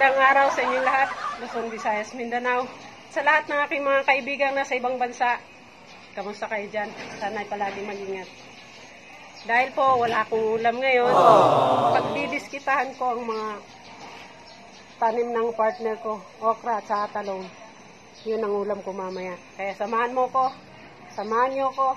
Magandang araw sa inyong lahat, Luzon, Visayas, Mindanao. Sa lahat ng aking mga kaibigan na sa ibang bansa, kamusta kayo dyan? Sana'y palaging mag-ingat. Dahil po wala akong ulam ngayon, pagdidiskitahan ko ang mga tanim ng partner ko, okra at saka talong. Yun ang ulam ko mamaya. Kaya samahan mo ko, samahan niyo ko.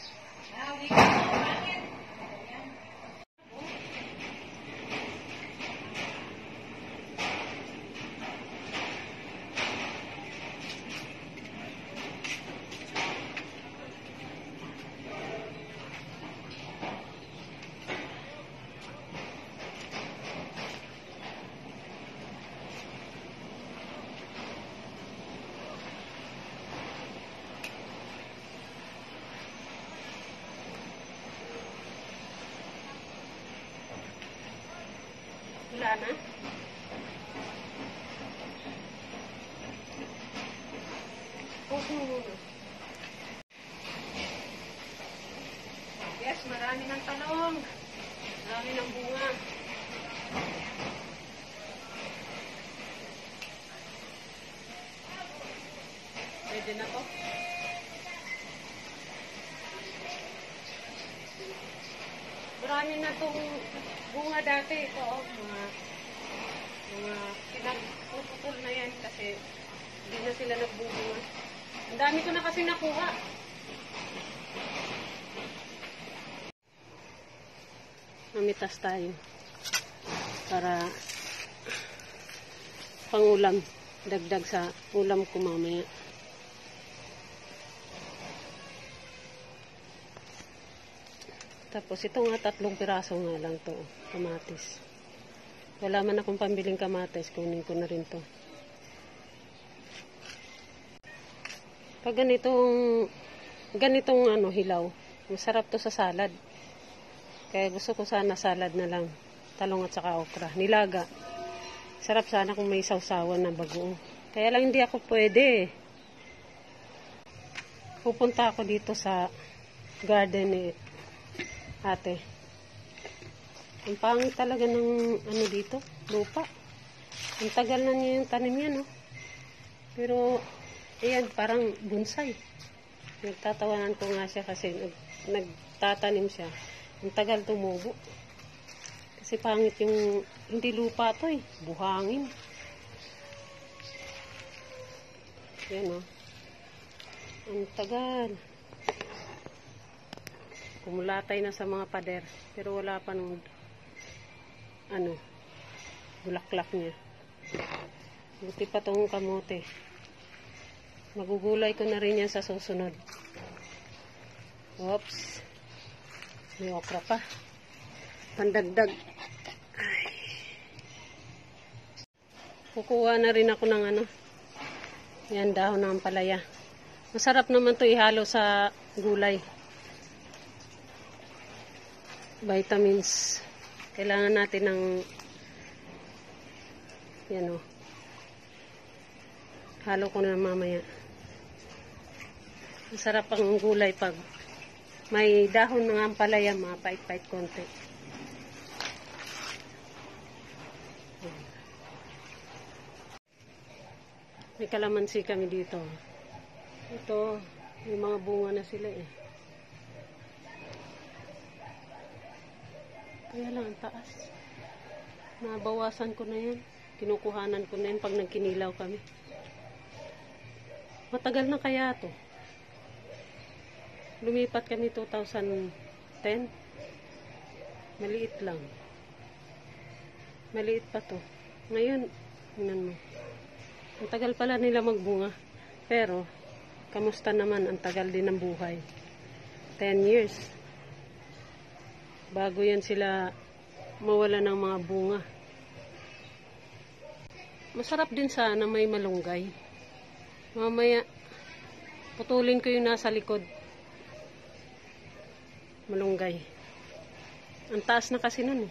Wala na. Yes, marami ng talong. Marami ng bunga. Pwede na to. Marami na itong bunga dati. Ito, mga pinagpuputol na yan kasi hindi na sila nagbubunga. Ang dami ko na kasi nakuha. Mamitas tayo para pangulam, dagdag sa ulam ko mamaya. Tapos ito nga 3 piraso nga lang to, kamatis. Wala man akong pambiling kamatis, kunin ko na rin to. Pag ganitong hilaw, masarap to sa salad. Kaya gusto ko sana salad na lang, talong at saka okra, nilaga. Sarap sana kung may sausawan na bagoong. Kaya lang hindi ako pwede. Pupunta ako dito sa garden ni ate. Ang pangit talaga ng dito, lupa. Ang tagal na niya yung tanim yan, no? Pero, ayan, parang bonsai. Nagtatawanan ko nga siya kasi nagtatanim siya. Ang tagal tumubo. Kasi pangit yung, hindi lupa to eh, buhangin. Ayan, no? Ang tagal. Kumulatay na sa mga pader, pero wala pa nung bulaklak niya. Buti pa tong kamote. Magugulay ko na rin yan sa susunod. Oops. May okra pa. Pandagdag. Ay. Kukuha na rin ako ng yan, dahon ng ampalaya. Masarap naman to ihalo sa gulay. Vitamins. Kailangan natin ng yan o. Halo ko na mamaya. Masarap ang gulay pag may dahon ng ampalaya, mapait-pait konti. May kalamansi kami dito. Ito, may mga bunga na sila eh. Kaya lang ang taas. Nabawasan ko na yan. Kinukuhanan ko na yan pag nagkinilaw kami. Matagal na kaya to. Lumipat kami 2010. Maliit lang. Maliit pa to. Ngayon, tingnan mo. Ang tagal pala nila magbunga. Pero, kamusta naman ang tagal din ng buhay? 10 years. Bago yan sila mawala ng mga bunga. Masarap din sana may malunggay. Mamaya, putulin ko yung nasa likod. Malunggay. Ang taas na kasi nun eh.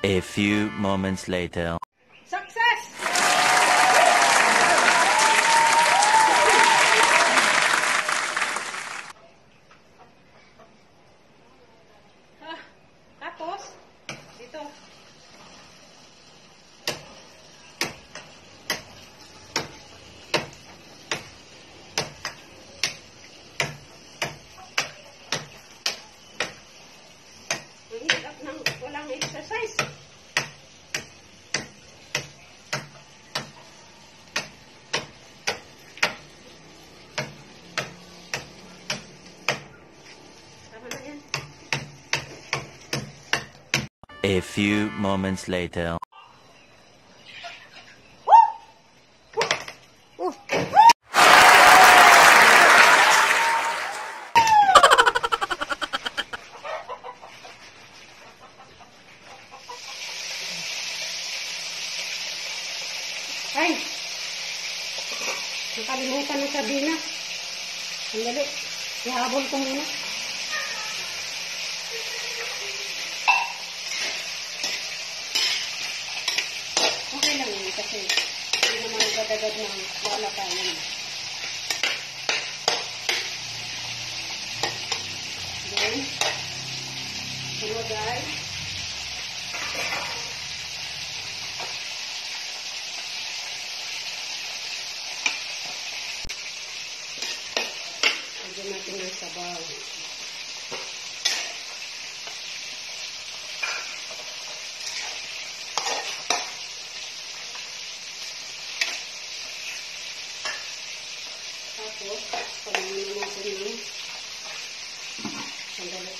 A few moments later. Success! Tapos, dito. Ang hirap ng walang exercise. A few moments later. Ay! Nakalimutan ng kabina. Sandali. Ihabol ko muna. Okay lang yun kasi hindi naman kadagad ng wala pa yun. Then, sunod ay lagyan natin ng sabaw. Tapos, pagminin natin ng sandali.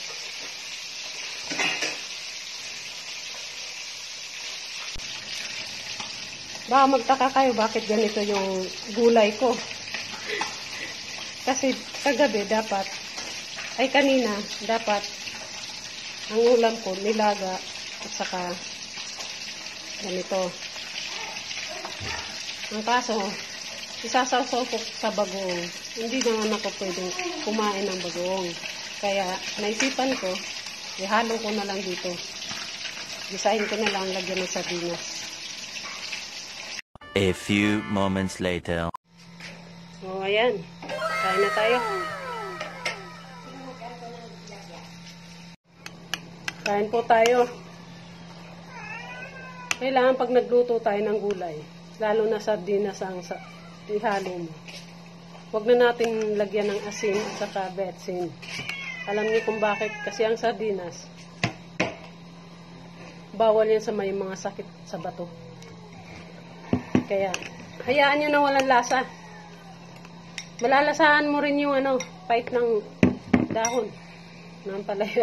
Baka magtaka kayo bakit ganito yung gulay ko. Kasi kagabi dapat, ay kanina, dapat ang ulam ko nilaga at saka ganito. Ang kaso, isasawsaw ko sa bagoong. Hindi naman ako pwedeng kumain ng bagoong. Kaya naisipan ko, ihalo ko na lang dito. Gisahin ko na lang, lagyan ng sardinas. A few moments later. So, ayan. Kain na tayo. Kain po tayo. Kailangan pag nagluto tayo ng gulay, lalo na sardinas ang ihalo mo. Huwag na natin lagyan ng asin at saka betsin. Alam niyo kung bakit? Kasi ang sardinas, bawal yan sa may mga sakit sa bato. Kaya, hayaan nyo na walang lasa. Malalasahan mo rin yung pait ng dahon ng palaya.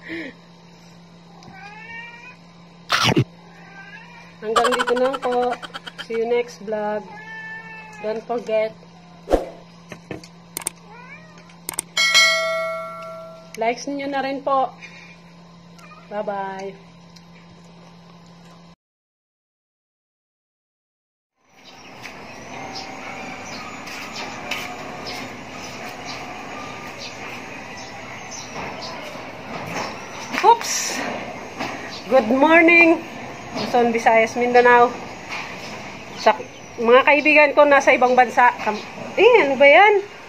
Hanggang dito lang po. See you next vlog. Don't forget, likes niyo na rin po. Bye-bye. Oops! Good morning, Luzon, Visayas, Mindanao. Sa mga kaibigan ko nasa ibang bansa. Ano ba yan?